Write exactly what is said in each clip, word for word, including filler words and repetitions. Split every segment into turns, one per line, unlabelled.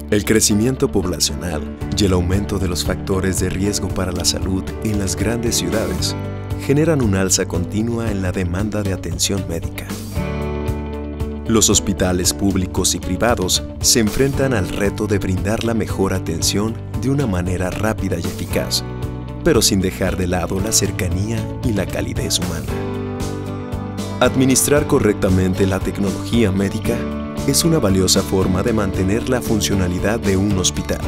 El crecimiento poblacional y el aumento de los factores de riesgo para la salud en las grandes ciudades generan una alza continua en la demanda de atención médica. Los hospitales públicos y privados se enfrentan al reto de brindar la mejor atención de una manera rápida y eficaz, pero sin dejar de lado la cercanía y la calidez humana. Administrar correctamente la tecnología médica es una valiosa forma de mantener la funcionalidad de un hospital.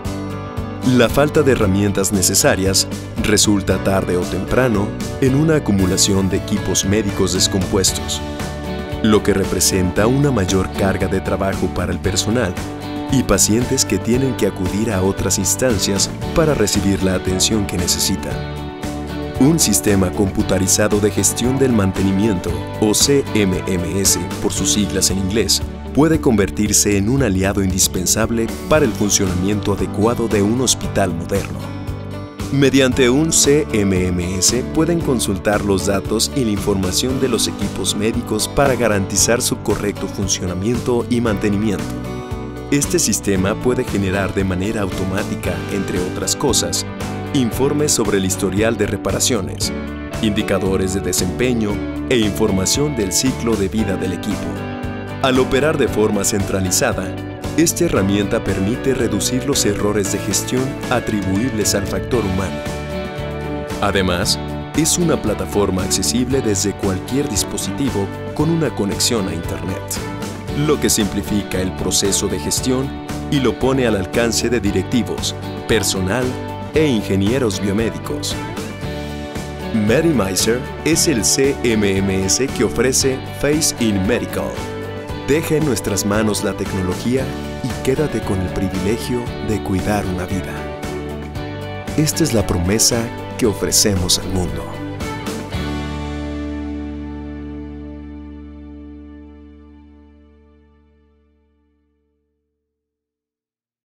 La falta de herramientas necesarias resulta tarde o temprano en una acumulación de equipos médicos descompuestos, lo que representa una mayor carga de trabajo para el personal y pacientes que tienen que acudir a otras instancias para recibir la atención que necesitan. Un sistema computarizado de gestión del mantenimiento, o C M M S por sus siglas en inglés, puede convertirse en un aliado indispensable para el funcionamiento adecuado de un hospital moderno. Mediante un C M M S pueden consultar los datos y la información de los equipos médicos para garantizar su correcto funcionamiento y mantenimiento. Este sistema puede generar de manera automática, entre otras cosas, informes sobre el historial de reparaciones, indicadores de desempeño e información del ciclo de vida del equipo. Al operar de forma centralizada, esta herramienta permite reducir los errores de gestión atribuibles al factor humano. Además, es una plataforma accesible desde cualquier dispositivo con una conexión a Internet, lo que simplifica el proceso de gestión y lo pone al alcance de directivos, personal e ingenieros biomédicos. Medimizer es el C M M S que ofrece Face in Medical. Deja en nuestras manos la tecnología y quédate con el privilegio de cuidar una vida. Esta es la promesa que ofrecemos al mundo.